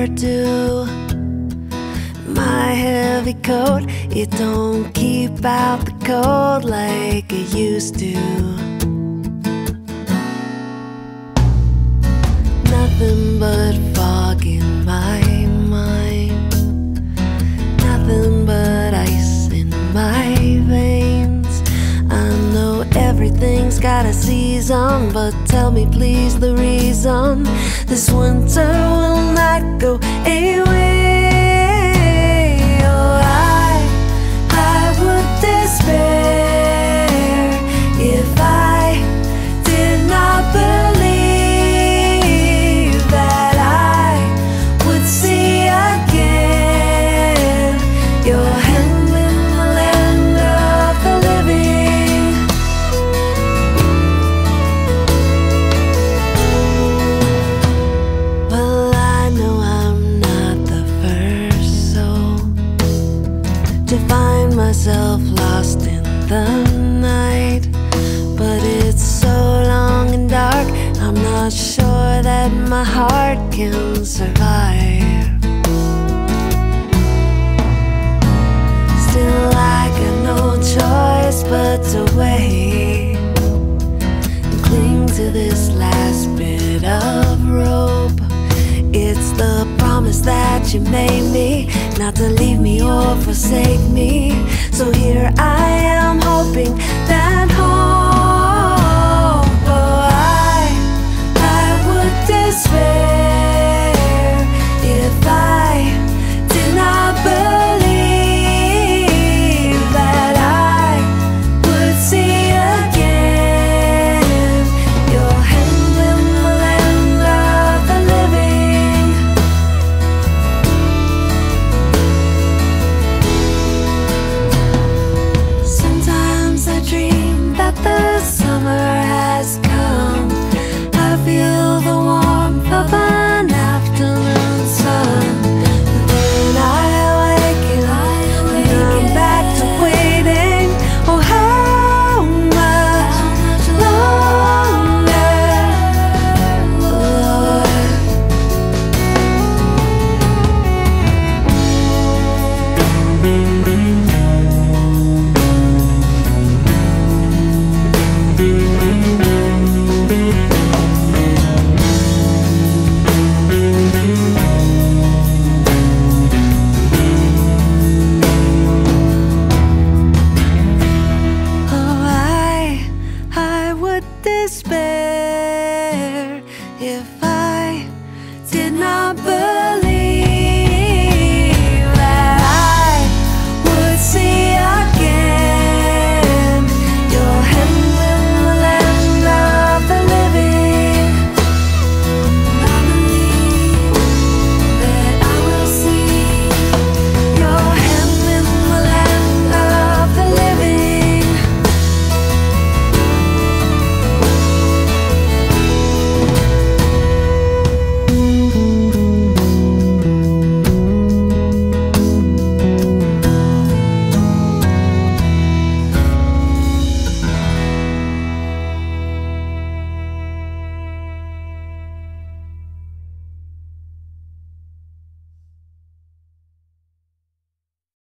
never do. My heavy coat, it don't keep out the cold like it used to. Nothing but fog in my mind, nothing but ice in my veins. I know everything's got a season, but tell me please the reason this winter will not go away. Oh, I would despair if I did not believe that I would see again your hand in the land of the living. Well, I know I'm not the first soul to find myself lost in the night, but it's so long and dark, I'm not sure that my heart can survive. Still I got no choice but to wait and cling to this last bit of rope. It's the promise that you made me, not to leave me or forsake me. So here I am hoping that